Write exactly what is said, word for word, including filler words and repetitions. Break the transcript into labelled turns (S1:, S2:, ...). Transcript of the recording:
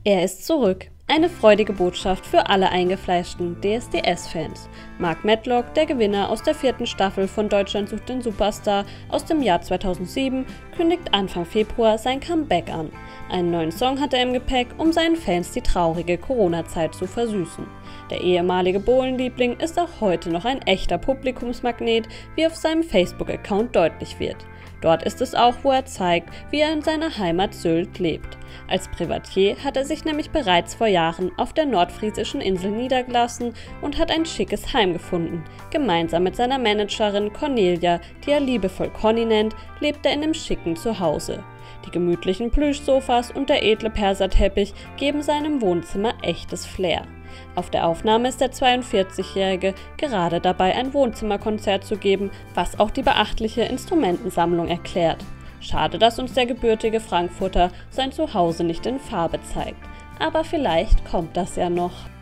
S1: Er ist zurück. Eine freudige Botschaft für alle eingefleischten D S D S-Fans. Mark Medlock, der Gewinner aus der vierten Staffel von Deutschland sucht den Superstar aus dem Jahr zweitausendsieben, kündigt Anfang Februar sein Comeback an. Einen neuen Song hat er im Gepäck, um seinen Fans die traurige Corona-Zeit zu versüßen. Der ehemalige Bohlen-Liebling ist auch heute noch ein echter Publikumsmagnet, wie auf seinem Facebook-Account deutlich wird. Dort ist es auch, wo er zeigt, wie er in seiner Heimat Sylt lebt. Als Privatier hat er sich nämlich bereits vor Jahren auf der nordfriesischen Insel niedergelassen und hat ein schickes Heim gefunden. Gemeinsam mit seiner Managerin Cornelia, die er liebevoll Conny nennt, lebt er in einem schicken Zuhause. Die gemütlichen Plüschsofas und der edle Perserteppich geben seinem Wohnzimmer echtes Flair. Auf der Aufnahme ist der zweiundvierzigjährige gerade dabei, ein Wohnzimmerkonzert zu geben, was auch die beachtliche Instrumentensammlung erklärt. Schade, dass uns der gebürtige Frankfurter sein Zuhause nicht in Farbe zeigt. Aber vielleicht kommt das ja noch.